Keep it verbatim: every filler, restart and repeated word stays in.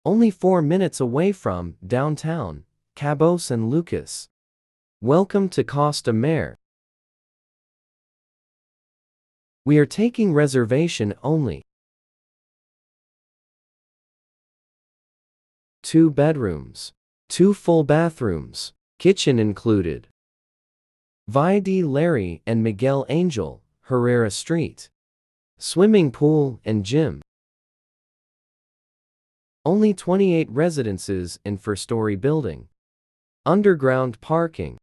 Only four minutes away from downtown Cabo San Lucas. Welcome to Costa Mare. We are taking reservation only. Two bedrooms, two full bathrooms, kitchen included. Via de Larry and Miguel Angel, Herrera Street. Swimming pool and gym. Only twenty-eight residences in four-story building. Underground parking.